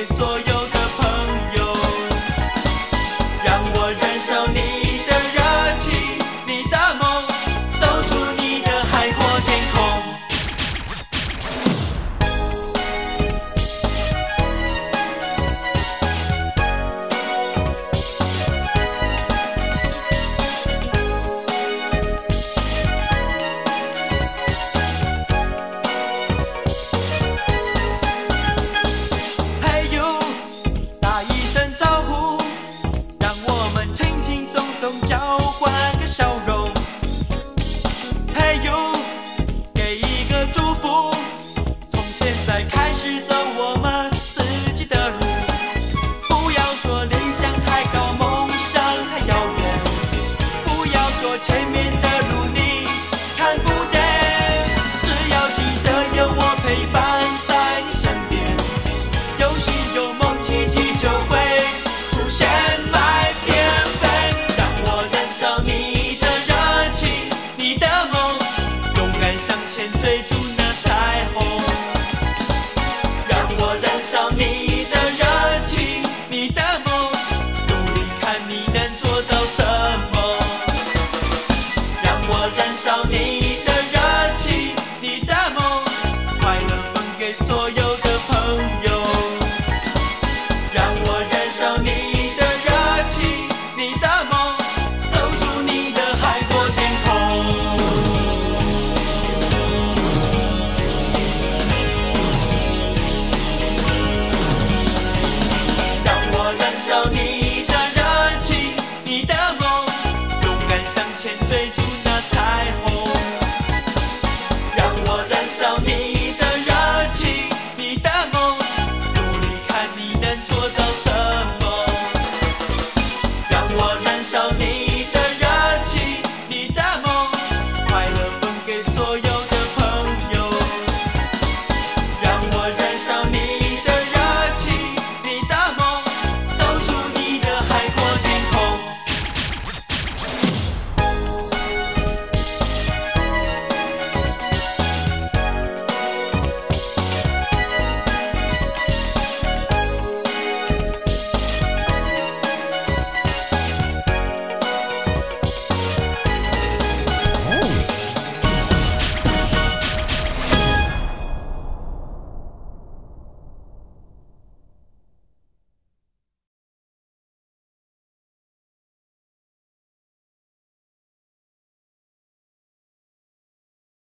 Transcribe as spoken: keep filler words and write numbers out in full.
所有的朋友，让我燃烧你的热情，你的梦，走出你的海阔天空。嘿呦，打一声招呼，让我们轻轻松松交换个笑容。嘿呦，给一个祝福，从现在开始走我们自己的路。不要说理想太高，梦想太遥远，不要说前面的路你看不见，只要记得有我陪伴在你身边，有心有梦，奇迹就会出现满天飞。让我燃烧你的热情，你的梦，勇敢向前追逐那彩虹。让我燃烧你的热情，你的梦，努力看你能做到什么。让我燃烧你的热情，你的梦，快乐分给所有的朋友。让我燃烧你的热情，你的梦，走出你的海阔天空。让我燃烧你